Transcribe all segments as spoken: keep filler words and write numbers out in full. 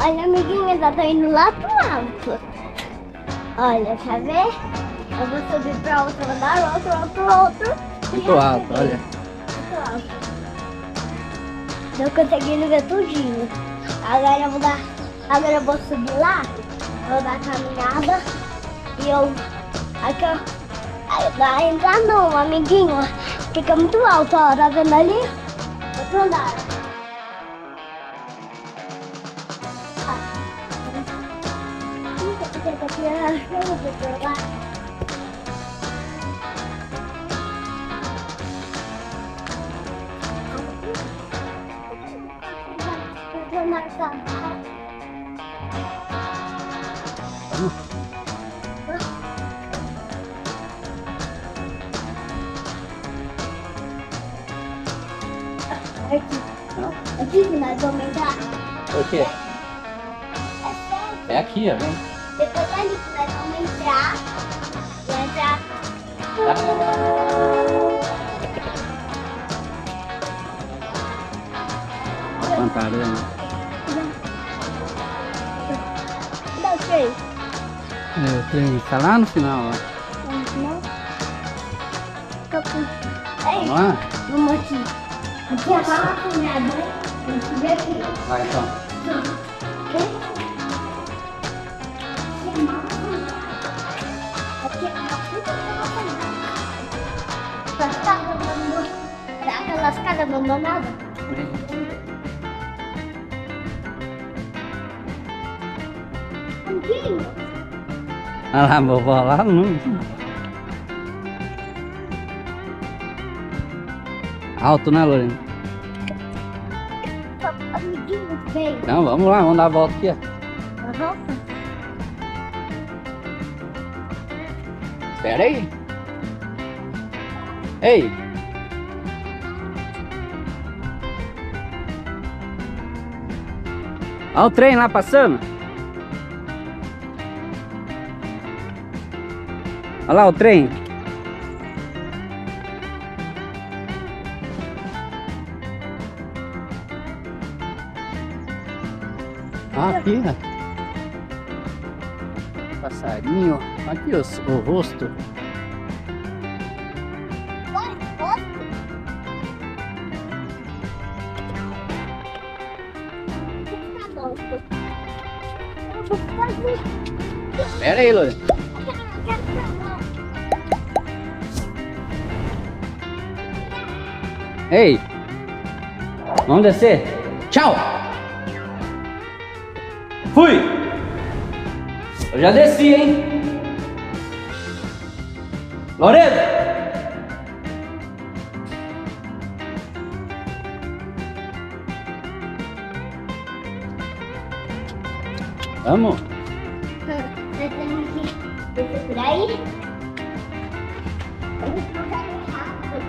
Olha, amiguinha, já tô indo lá pro alto. Olha, quer ver? Eu vou subir pra outro andar, outro, outro, outro. Muito alto, olha. Muito alto. Tô conseguindo ver tudinho. Agora eu vou dar. Agora eu vou subir lá. Vou dar caminhada. E eu. Aqui eu. Aí vai entrar não, amiguinho. Fica muito alto, ó. Tá vendo ali? Outro andar. Aqui. Aqui que nós vamos entrar. O quê? É sério. É aqui, ó. Depois ali que nós vamos entrar. E entrar. Pantarana. Dá o trem. É, o trem tá lá no final, ó. Não? Ei, Vamos lá? vamos aqui. Aqui é a sala cunhada. Vamos subir aqui. Vai então. Aqui é a aquelas casas abandonadas. Amiguinho. Olha lá, vovó lá não. Alto, né, Lorena? Amiguinho, vem. Então, vamos lá, vamos dar a volta aqui, ó. Aham. Espera aí. Ei! Olha o trem lá passando. Olha lá o trem. Ah, aqui, ó. Passarinho. Aqui o, o rosto. Espera aí, Lorena. Ei! Vamos descer. Tchau! Fui! Eu já desci, hein? Lorena! Vamos? Nós temos que descer por aí. Vamos trocar rápido.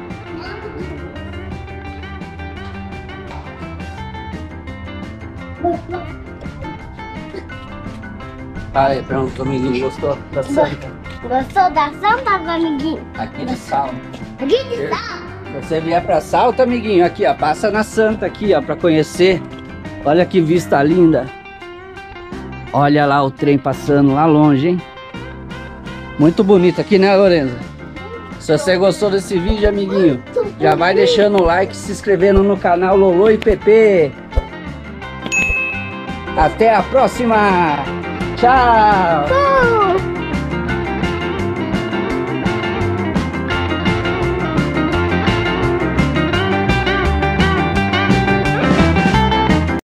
Aí, pronto, amiguinho, gostou da santa? Gostou da santa, amiguinho? Aqui de Salto. Aqui de sal. Se você vier pra Salto, amiguinho, aqui ó, passa na Santa aqui ó, pra conhecer. Olha que vista linda. Olha lá o trem passando lá longe, hein? Muito bonito aqui, né, Lorenza? Se você gostou desse vídeo, amiguinho, já vai deixando o like, se inscrevendo no canal Lolo e Pepe. Até a próxima! Tchau!